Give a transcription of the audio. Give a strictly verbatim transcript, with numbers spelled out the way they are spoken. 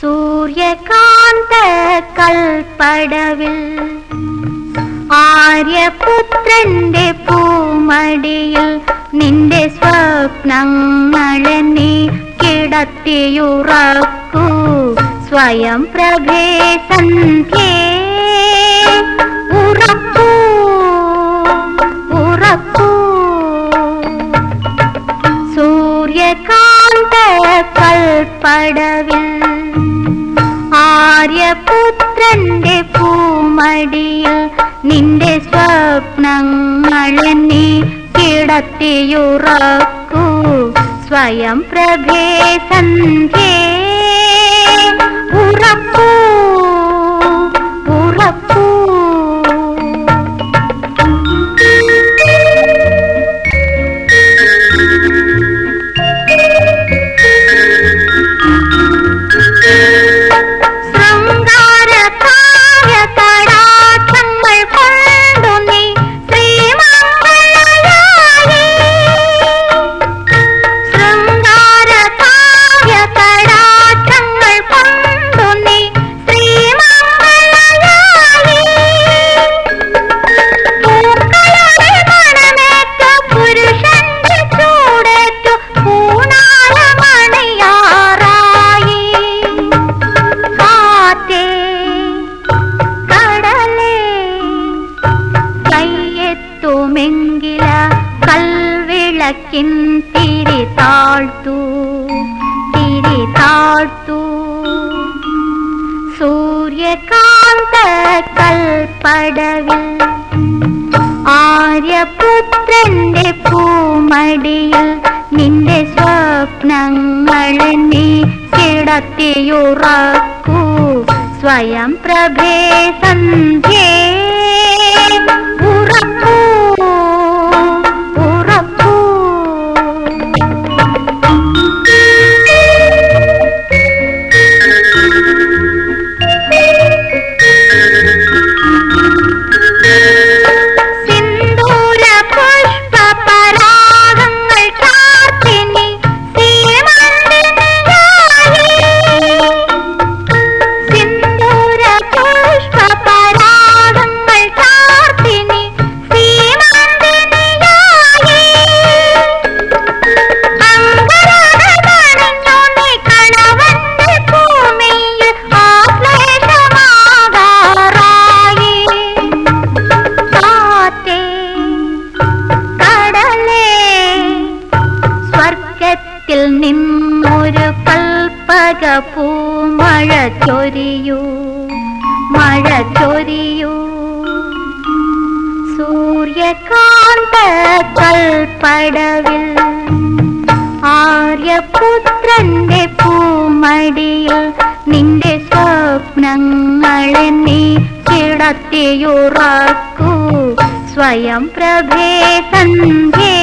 സൂര്യകാന്ത കൽപ്പടവിൽ ആര്യപുത്രന്റെ പൂമടിയിൽ നിന്റെ സ്വപ്നങ്ങളെ നീ കിടത്തിയുറക്കൂ സ്വയം പ്രഭേ സന്ധ്യേ ഉറക്കൂ ഉറക്കൂ സൂര്യകാന്ത കൽപ്പടവിൽ ആര്യപുത്രന്റെ പൂമടിയിൽ നിന്റെ സ്വപ്നങ്ങളെ നീ കിടത്തിയുറക്കൂ സ്വയം പ്രഭേ സന്ധ്യേ ഉറക്കൂ ഉറക്കൂ തിരി താഴ്ത്തു തിരി താഴ്ത്തു സൂര്യകാന്ത കൽപ്പടവിൽ ആര്യപുത്രന്റെ പൂമടിയിൽ നിന്റെ സ്വപ്നങ്ങളെ നീ കിടത്തിയുറക്കൂ സ്വയം പ്രഭേ സന്ധ്യേ ഉറക്കൂ നിന്നൊരു കൽപ്പക പൂമഴ ചൊരിയൂ മഴ ചൊരിയൂ സൂര്യകാന്ത കൽപ്പടവിൽ ആര്യപുത്രന്റെ പൂമടിയിൽ നിന്റെ സ്വപ്നങ്ങളെ നീ കിടത്തിയുറക്കൂ സ്വയം പ്രഭേ സന്ധ്യേ